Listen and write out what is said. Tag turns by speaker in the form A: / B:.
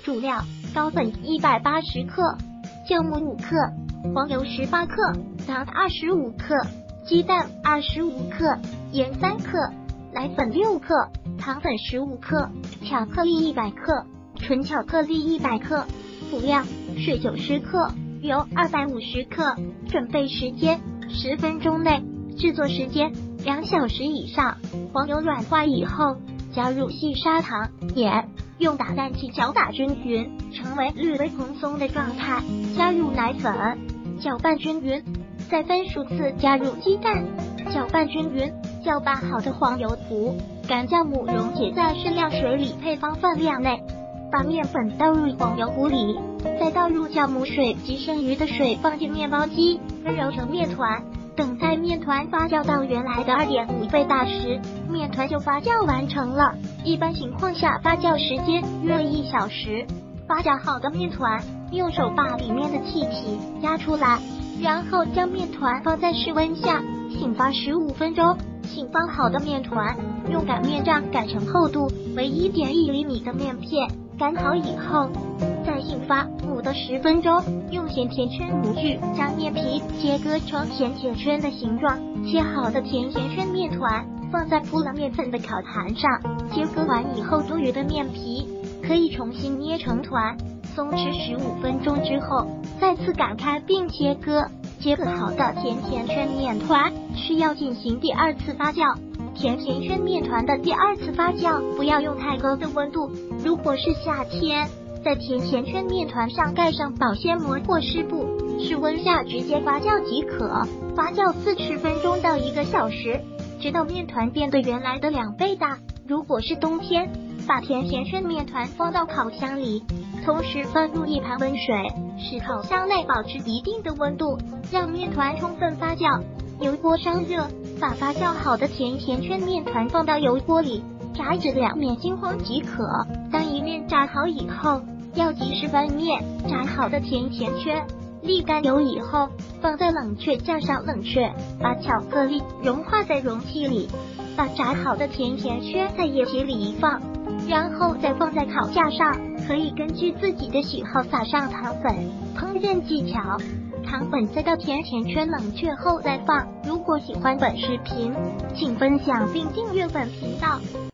A: 主料：高粉180克，酵母5克，黄油18克，糖25克，鸡蛋25克，盐3克，奶粉6克，糖粉15克，巧克力100克，纯巧克力100克。辅料：水90克，油250克。准备时间10分钟内，制作时间2小时以上。黄油软化以后，加入细砂糖、盐，用打蛋器搅打均匀，成为略微蓬松的状态。加入奶粉，搅拌均匀，再分数次加入鸡蛋，搅拌均匀。搅拌好的黄油糊、干酵母溶解在适量水里配方分量内。把面粉倒入黄油糊里，再倒入酵母水及剩余的水，放进面包机，揉成面团。等待面团发酵到原来的2.5倍大时，面团就发酵完成了。一般情况下，发酵时间约1小时。发酵好的面团，用手把里面的气体压出来，然后将面团放在室温下醒发15分钟。醒发好的面团，用擀面杖擀成厚度为1.1厘米的面片。擀好以后，再醒发5到10分钟，用咸甜圈模具将面皮切割成甜甜圈的形状。切好的甜甜圈面团放在铺了面粉的烤盘上，切割完以后，多余的面皮可以重新捏成团，松弛15分钟之后，再次擀开并切割。切割好的甜甜圈面团需要进行第2次发酵。甜甜圈面团的第2次发酵不要用太高的温度，如果是夏天，在甜甜圈面团上盖上保鲜膜或湿布，室温下直接发酵即可。发酵40分钟到1个小时，直到面团变得原来的2倍大。如果是冬天，把甜甜圈面团放到烤箱里，同时放入1盘温水，使烤箱内保持一定的温度，让面团充分发酵。油锅烧热，把发酵好的甜甜圈面团放到油锅里，炸至2面金黄即可。当一面炸好以后，要及时翻面。炸好的甜甜圈沥干油以后，放在冷却架上冷却，把巧克力融化在容器里。把炸好的甜甜圈在液体里一放，然后再放在烤架上，可以根据自己的喜好撒上糖粉。烹饪技巧：糖粉再到甜甜圈冷却后再放。如果喜欢本视频，请分享并订阅本频道。